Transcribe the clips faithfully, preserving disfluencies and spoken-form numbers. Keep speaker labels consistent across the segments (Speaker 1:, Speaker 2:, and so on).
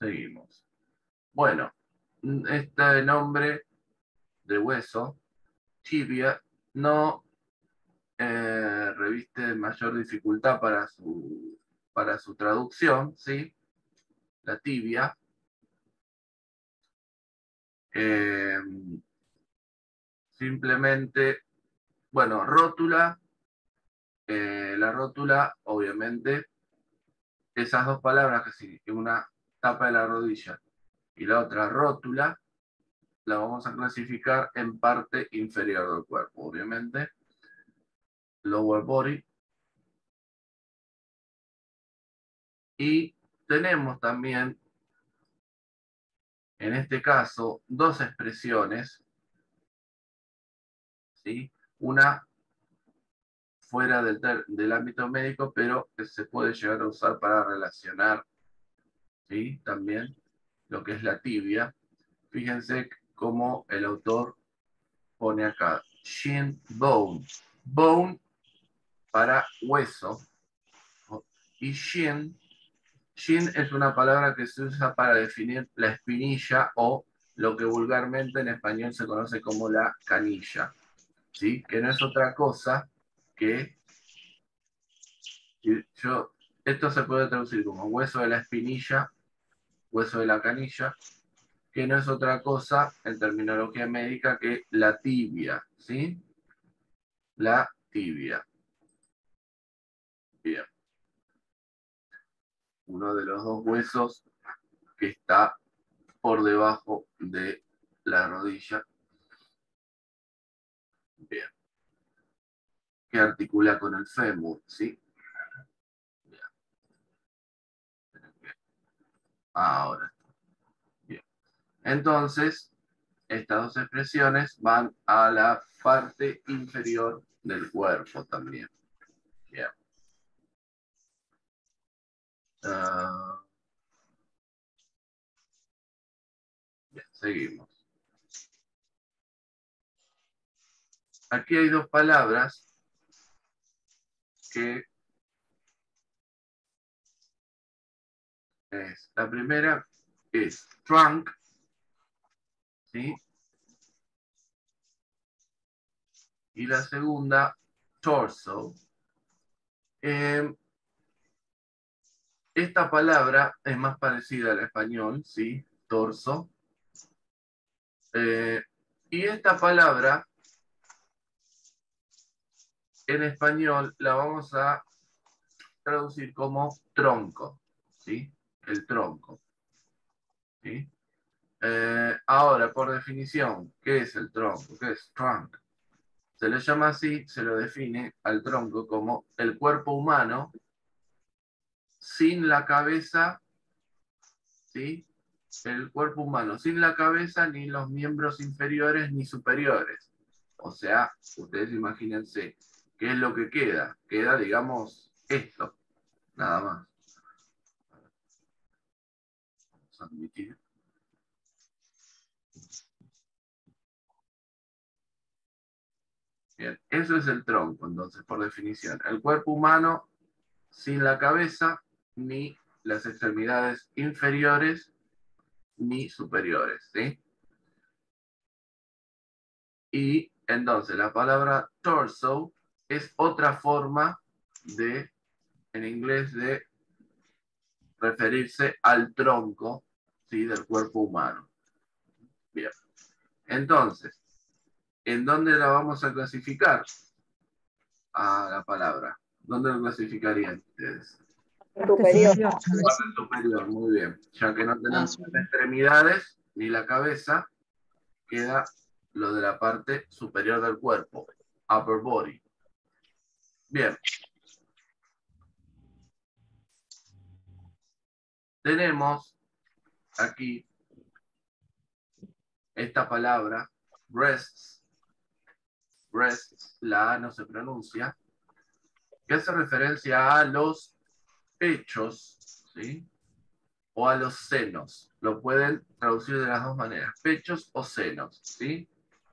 Speaker 1: Seguimos. Bueno, este nombre de hueso, tibia, no eh, reviste mayor dificultad para su, para su traducción, ¿sí? La tibia. Eh, simplemente, bueno, rótula, eh, la rótula, obviamente, esas dos palabras, que sí, una tapa de la rodilla y la otra rótula, la vamos a clasificar en parte inferior del cuerpo, obviamente. Lower body. Y tenemos también, en este caso, dos expresiones, ¿sí? Una fuera del, del ámbito médico, pero que se puede llegar a usar para relacionar, ¿sí? También lo que es la tibia. Fíjense cómo el autor pone acá, shin bone. Bone para hueso. Y shin, shin es una palabra que se usa para definir la espinilla o lo que vulgarmente en español se conoce como la canilla, ¿sí? Que no es otra cosa que, yo, esto se puede traducir como hueso de la espinilla, hueso de la canilla, que no es otra cosa en terminología médica que la tibia, ¿sí? La tibia. Bien. Uno de los dos huesos que está por debajo de la rodilla. Bien. Que articula con el fémur, ¿sí? Bien. Ahora. Bien. Entonces, estas dos expresiones van a la parte inferior del cuerpo también. Bien. Uh, bien, seguimos. Aquí hay dos palabras que es, la primera es trunk, ¿sí? Y la segunda, torso. Eh, esta palabra es más parecida al español, ¿sí? Torso. Eh, y esta palabra en español la vamos a traducir como tronco, ¿sí? El tronco, ¿sí? Eh, ahora, por definición, ¿qué es el tronco? ¿Qué es trunk? Se le llama así, se lo define al tronco como el cuerpo humano sin la cabeza, ¿sí? El cuerpo humano sin la cabeza, ni los miembros inferiores ni superiores. O sea, ustedes imagínense, ¿qué es lo que queda? Queda, digamos, esto, nada más. Vamos a admitir. Bien, eso es el tronco, entonces, por definición. El cuerpo humano sin la cabeza, ni las extremidades inferiores, ni superiores, ¿sí? Y entonces la palabra torso es otra forma de, en inglés, de referirse al tronco, ¿sí? Del cuerpo humano. Bien. Entonces, ¿en dónde la vamos a clasificar a la palabra? ¿Dónde lo clasificarían ustedes?
Speaker 2: Superior.
Speaker 1: Parte superior, muy bien. Ya que no tenemos las extremidades ni la cabeza, queda lo de la parte superior del cuerpo, upper body. Bien. Tenemos aquí esta palabra, breasts. Breasts, la A no se pronuncia, que hace referencia a los pechos, ¿sí? O a los senos. Lo pueden traducir de las dos maneras, pechos o senos, ¿sí?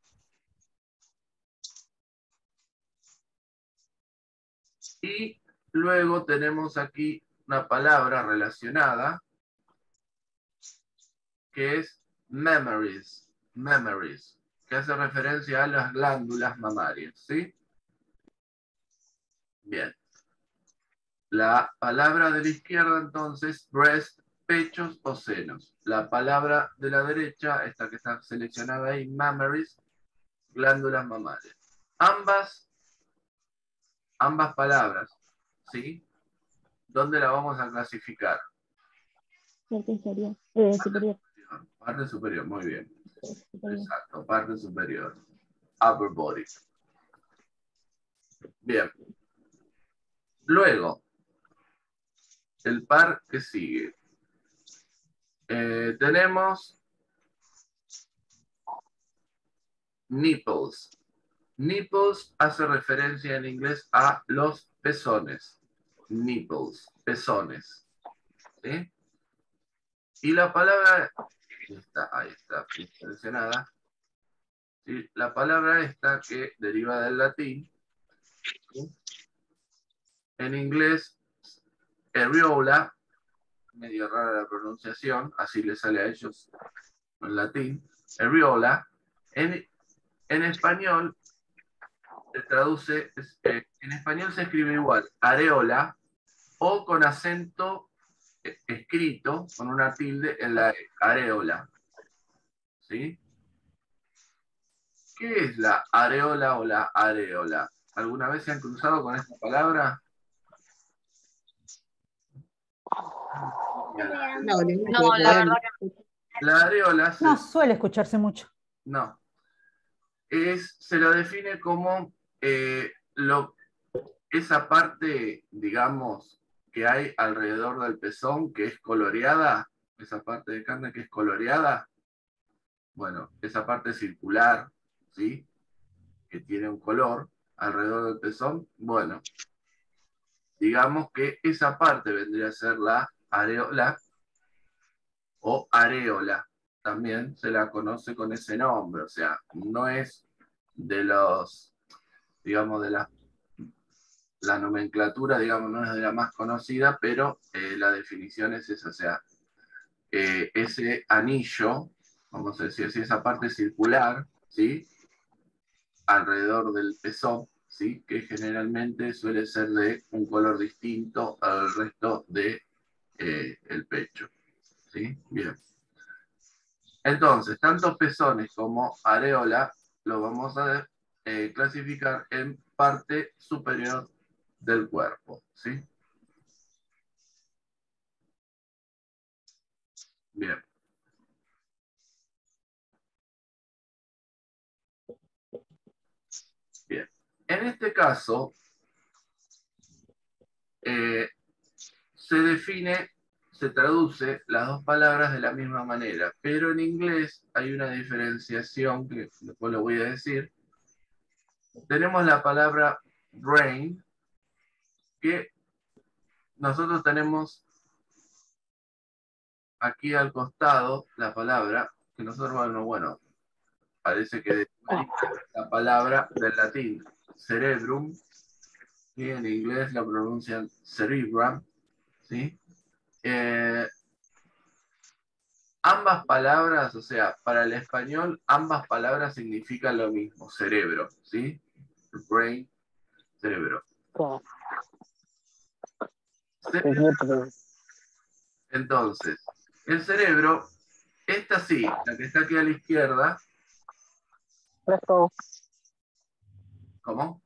Speaker 1: Y luego tenemos aquí una palabra relacionada, que es memories, memories, que hace referencia a las glándulas mamarias, ¿sí? Bien. La palabra de la izquierda, entonces, breast, pechos o senos. La palabra de la derecha, esta que está seleccionada ahí, mammary, glándulas mamarias. Ambas, ambas palabras, ¿sí? ¿Dónde la vamos a clasificar?
Speaker 2: Parte inferior. Eh, superior.
Speaker 1: superior. Parte superior, muy bien.
Speaker 2: Superior.
Speaker 1: Exacto, parte superior. Upper body. Bien. Luego, el par que sigue. Eh, tenemos nipples. Nipples hace referencia en inglés a los pezones. Nipples, pezones. ¿Sí? Y la palabra, está, ahí está, seleccionada. ¿Sí? La palabra esta que deriva del latín, ¿sí? En inglés, areola, medio rara la pronunciación, así le sale a ellos en latín, areola. En, en español se traduce, eh, en español se escribe igual, areola, o con acento escrito, con una tilde en la areola. ¿Sí? ¿Qué es la areola o la areola? ¿Alguna vez se han cruzado con esta palabra?
Speaker 3: No, no, la verdad que
Speaker 1: La areola se,
Speaker 4: No suele escucharse mucho.
Speaker 1: no, es, se lo define como eh, lo, esa parte, digamos, que hay alrededor del pezón, que es coloreada, esa parte de carne que es coloreada, bueno, esa parte circular, ¿sí? Que tiene un color alrededor del pezón, bueno, digamos que esa parte vendría a ser la areola o areola. También se la conoce con ese nombre, o sea, no es de los, digamos, de la, la nomenclatura, digamos, no es de la más conocida, pero eh, la definición es esa, o sea, eh, ese anillo, vamos a decir así, esa parte circular, ¿sí? Alrededor del pezón, ¿sí? Que generalmente suele ser de un color distinto al resto de eh, el pecho, ¿sí? Bien. Entonces, tanto pezones como areola lo vamos a eh, clasificar en parte superior del cuerpo, ¿sí? Bien. Bien. En este caso, eh, se define, se traduce las dos palabras de la misma manera, pero en inglés hay una diferenciación que después lo voy a decir. Tenemos la palabra brain, que nosotros tenemos aquí al costado la palabra, que nosotros, bueno, bueno parece que de la palabra del latín cerebrum, y en inglés la pronuncian cerebrum, ¿sí? Eh, ambas palabras, o sea, para el español, ambas palabras significan lo mismo, cerebro, ¿sí? Brain, cerebro. Cerebro. Entonces, el cerebro, esta sí, la que está aquí a la izquierda. ¿Cómo?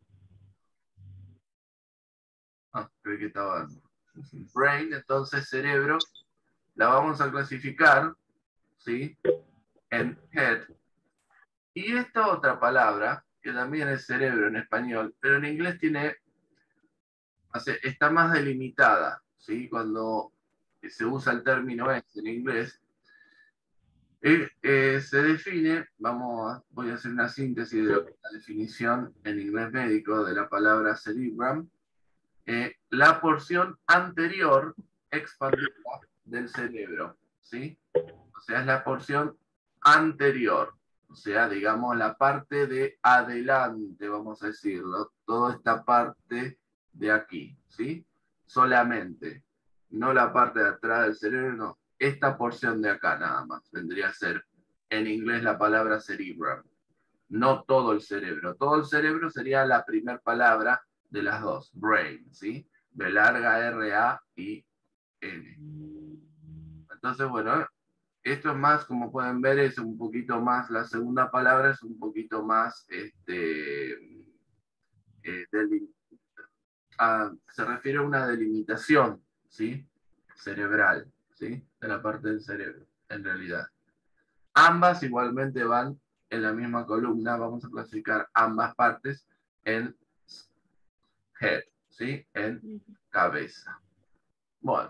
Speaker 1: Ah, creí que estaba. Brain, entonces cerebro, la vamos a clasificar, ¿sí? En head. Y esta otra palabra, que también es cerebro en español, pero en inglés tiene, está más delimitada, ¿sí? Cuando se usa el término es en inglés, eh, eh, se define, vamos a, voy a hacer una síntesis de la definición en inglés médico de la palabra cerebrum, eh, la porción anterior expandida del cerebro, ¿sí? O sea, es la porción anterior, o sea, digamos la parte de adelante, vamos a decirlo, toda esta parte de aquí, ¿sí? Solamente, no la parte de atrás del cerebro, no, esta porción de acá nada más. Vendría a ser en inglés la palabra cerebrum. No todo el cerebro. Todo el cerebro sería la primera palabra de las dos. Brain, ¿sí? B larga R A I N. Entonces, bueno, esto es más, como pueden ver, es un poquito más, la segunda palabra es un poquito más, este, eh, delim- a- se refiere a una delimitación, ¿sí? Cerebral, ¿sí? De la parte del cerebro, en realidad. Ambas igualmente van en la misma columna, vamos a clasificar ambas partes en head, ¿sí? En cabeza. Bueno.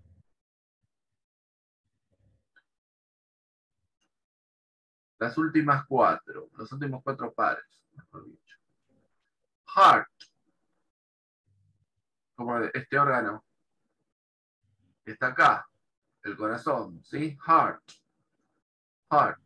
Speaker 1: Las últimas cuatro, los últimos cuatro pares, mejor dicho. Heart, como este órgano que está acá, el corazón, ¿sí? Heart, heart.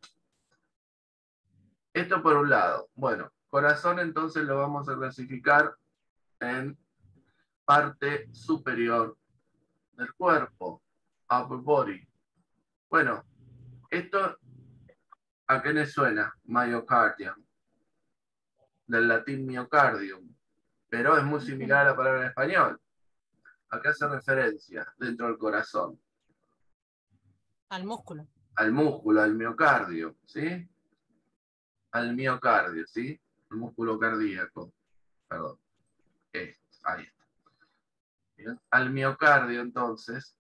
Speaker 1: Esto por un lado. Bueno, corazón entonces lo vamos a clasificar en parte superior del cuerpo, upper body. Bueno, esto, ¿a qué le suena? Myocardium, del latín miocardium, pero es muy similar a la palabra en español. ¿A qué hace referencia dentro del corazón?
Speaker 4: Al músculo.
Speaker 1: Al músculo, al miocardio, ¿sí? Al miocardio, ¿sí? El músculo cardíaco, perdón. Esto, ahí está. Bien. Al miocardio, entonces,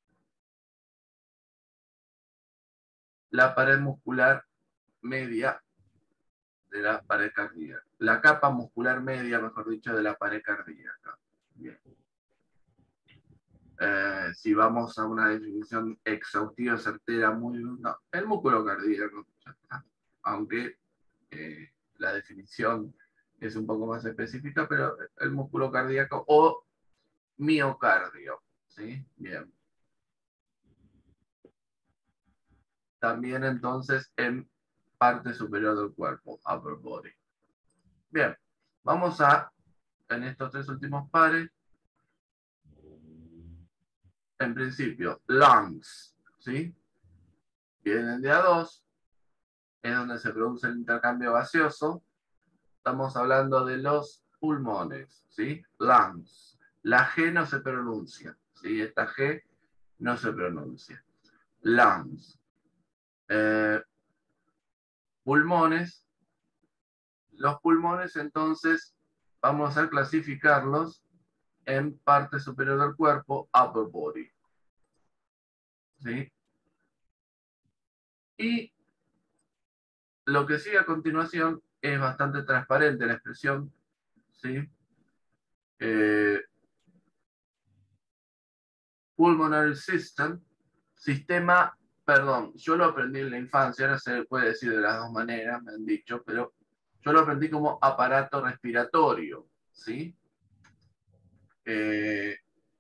Speaker 1: la pared muscular media de la pared cardíaca. La capa muscular media, mejor dicho, de la pared cardíaca. Bien. Eh, si vamos a una definición exhaustiva, certera, muy... No, el músculo cardíaco, ya está. Aunque eh, la definición es un poco más específica, pero el músculo cardíaco o miocardio, ¿sí? Bien. También entonces en parte superior del cuerpo, upper body. Bien, vamos a, en estos tres últimos pares, en principio, lungs, ¿sí? Vienen de a dos, es donde se produce el intercambio gaseoso. Estamos hablando de los pulmones, ¿sí? Lungs. La G no se pronuncia, ¿sí? Esta G no se pronuncia. Lungs. Eh, pulmones. Los pulmones, entonces, vamos a clasificarlos en parte superior del cuerpo, upper body. ¿Sí? Y lo que sigue a continuación es bastante transparente la expresión, ¿sí? Eh, pulmonary system, sistema, perdón, yo lo aprendí en la infancia, ahora se puede decir de las dos maneras, me han dicho, pero yo lo aprendí como aparato respiratorio, ¿sí? Eh,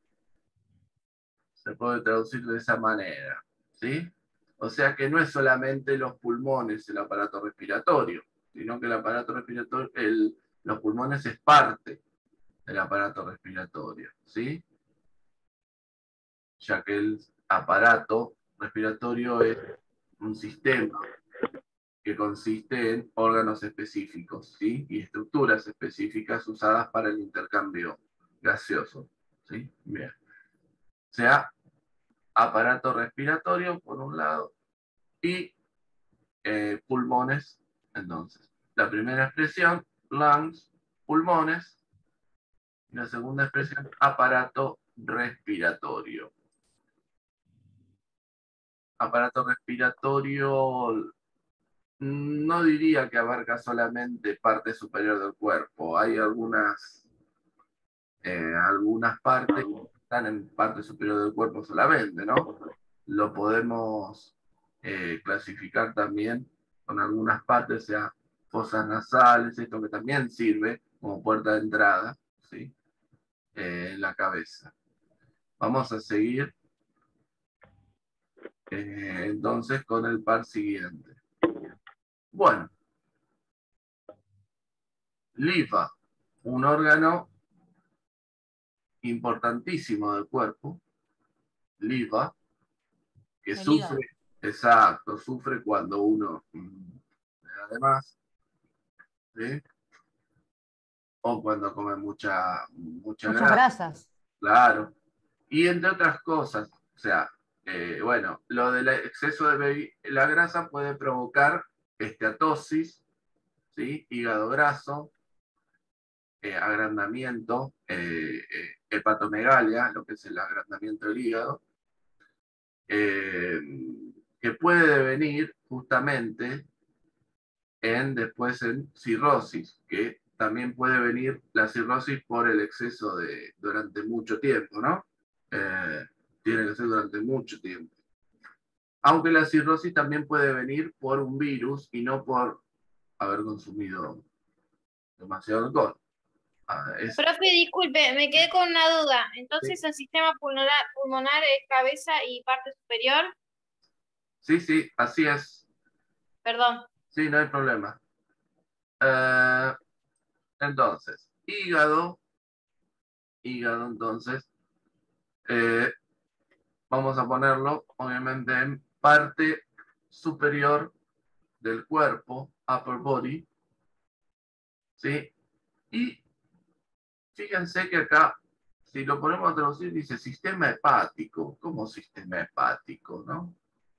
Speaker 1: se puede traducir de esa manera, ¿sí? O sea que no es solamente los pulmones el aparato respiratorio, sino que el aparato respiratorio, el, los pulmones es parte del aparato respiratorio, ¿sí? Ya que el aparato respiratorio es un sistema que consiste en órganos específicos, ¿sí? Y estructuras específicas usadas para el intercambio gaseoso, ¿sí? Bien. O sea, aparato respiratorio por un lado y eh, pulmones, entonces. La primera expresión, lungs, pulmones. Y la segunda expresión, aparato respiratorio. Aparato respiratorio, no diría que abarca solamente parte superior del cuerpo. Hay algunas, eh, algunas partes que están en parte superior del cuerpo solamente, ¿no? Lo podemos eh, clasificar también con algunas partes, sea fosas nasales, esto que también sirve como puerta de entrada, ¿sí? Eh, en la cabeza. Vamos a seguir eh, entonces con el par siguiente. Bueno, linfa, un órgano importantísimo del cuerpo, linfa, que
Speaker 4: El
Speaker 1: sufre,
Speaker 4: hígado.
Speaker 1: exacto, sufre cuando uno mm, le da de más, ¿sí? O cuando come mucha, mucha
Speaker 5: Muchas
Speaker 1: grasa,
Speaker 5: grasas.
Speaker 1: claro. Y entre otras cosas, o sea, eh, bueno, lo del exceso de bebi- la grasa puede provocar esteatosis, ¿sí? Hígado graso, eh, agrandamiento, eh, eh, hepatomegalia, lo que es el agrandamiento del hígado, eh, que puede devenir justamente en después en cirrosis, que también puede venir la cirrosis por el exceso de durante mucho tiempo, ¿no? Eh, tiene que ser durante mucho tiempo. Aunque la cirrosis también puede venir por un virus y no por haber consumido demasiado alcohol. Ah, es,
Speaker 3: Profe, disculpe, me quedé con una duda. Entonces,
Speaker 1: sí,
Speaker 3: ¿el sistema pulmonar, pulmonar es cabeza y parte superior?
Speaker 1: sí, sí, así es.
Speaker 3: Perdón.
Speaker 1: Sí, no hay problema. Eh, entonces, hígado, hígado, entonces, eh, vamos a ponerlo, obviamente, en parte superior del cuerpo, upper body, ¿sí? Y fíjense que acá, si lo ponemos a traducir, dice sistema hepático. ¿Cómo sistema hepático, no?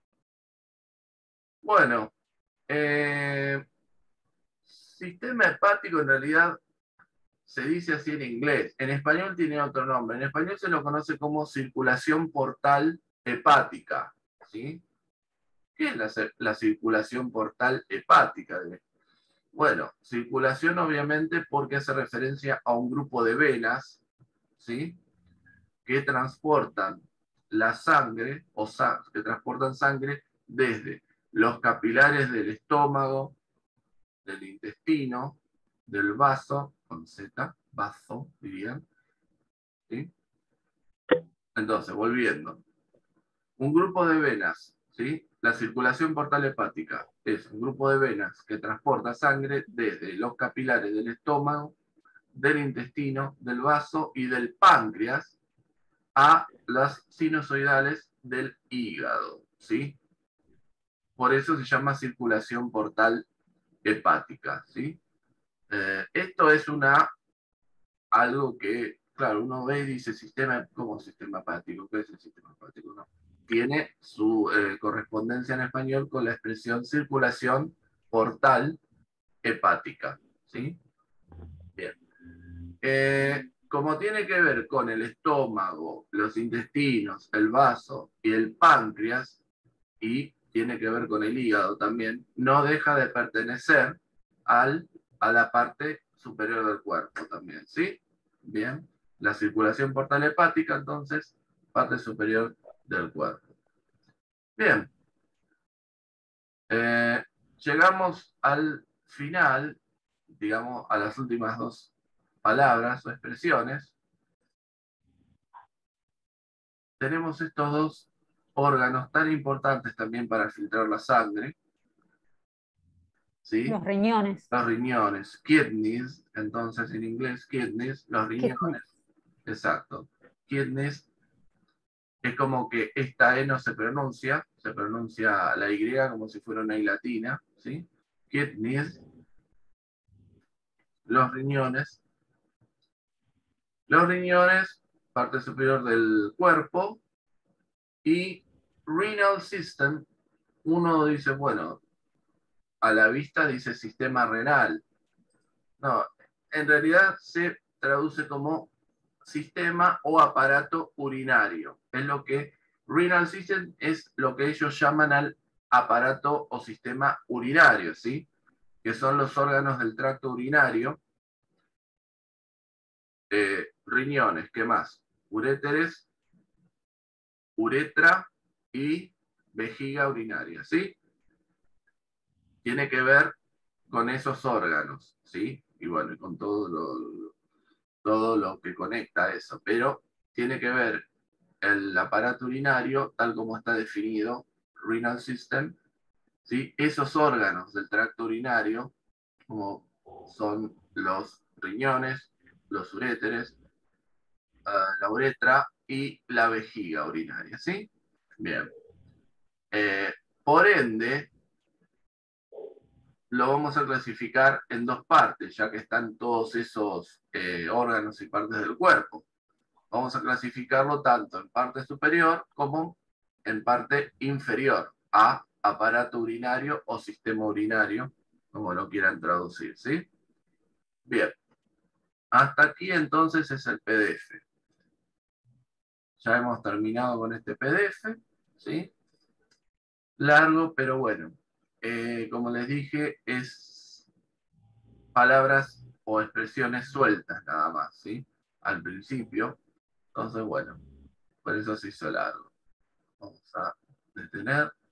Speaker 1: Bueno, eh, sistema hepático en realidad se dice así en inglés. En español tiene otro nombre. En español se lo conoce como circulación portal hepática, ¿sí? ¿Qué es la, la circulación portal hepática? Bueno, circulación obviamente porque hace referencia a un grupo de venas, ¿sí? Que transportan la sangre, o sa que transportan sangre desde los capilares del estómago, del intestino, del vaso, con Z, vaso, dirían, ¿sí? Entonces, volviendo. Un grupo de venas, ¿sí? La circulación portal hepática es un grupo de venas que transporta sangre desde los capilares del estómago, del intestino, del vaso y del páncreas a las sinusoidales del hígado, ¿sí? Por eso se llama circulación portal hepática, ¿sí? Eh, esto es una, algo que, claro, uno ve y dice sistema, ¿cómo sistema hepático? ¿Qué es el sistema hepático? No. Tiene su eh, correspondencia en español con la expresión circulación portal hepática, ¿sí? Bien. Eh, como tiene que ver con el estómago, los intestinos, el vaso y el páncreas, y tiene que ver con el hígado también, no deja de pertenecer al, a la parte superior del cuerpo también, ¿sí? Bien, la circulación portal hepática, entonces, parte superior del cuerpo. Bien, eh, llegamos al final, digamos, a las últimas dos palabras o expresiones. Tenemos estos dos órganos tan importantes también para filtrar la sangre, ¿sí?
Speaker 5: Los riñones.
Speaker 1: Los riñones, kidneys, entonces en inglés kidneys, los riñones,
Speaker 5: Kidney.
Speaker 1: exacto. Kidneys es como que esta E no se pronuncia, se pronuncia la Y como si fuera una I latina, ¿sí? Kidneys, los riñones. Los riñones, parte superior del cuerpo, y renal system, uno dice, bueno, a la vista dice sistema renal. No, en realidad se traduce como sistema o aparato urinario. Es lo que renal system es lo que ellos llaman al aparato o sistema urinario, ¿sí? Que son los órganos del tracto urinario. Eh, riñones, ¿qué más? Uréteres, uretra y vejiga urinaria, ¿sí? Tiene que ver con esos órganos, ¿sí? Y bueno, y con todo lo, todo lo que conecta a eso, pero tiene que ver el aparato urinario, tal como está definido, renal system, ¿sí? Esos órganos del tracto urinario, como son los riñones, los uréteres, uh, la uretra y la vejiga urinaria, ¿sí? Bien. Eh, por ende, lo vamos a clasificar en dos partes, ya que están todos esos eh, órganos y partes del cuerpo. Vamos a clasificarlo tanto en parte superior como en parte inferior, a aparato urinario o sistema urinario, como lo quieran traducir, ¿sí? Bien. Hasta aquí entonces es el P D F. Ya hemos terminado con este P D F, ¿sí? Largo, pero bueno. Eh, como les dije, es palabras o expresiones sueltas nada más, ¿sí? Al principio. Entonces, bueno, por eso se hizo largo. Vamos a detener.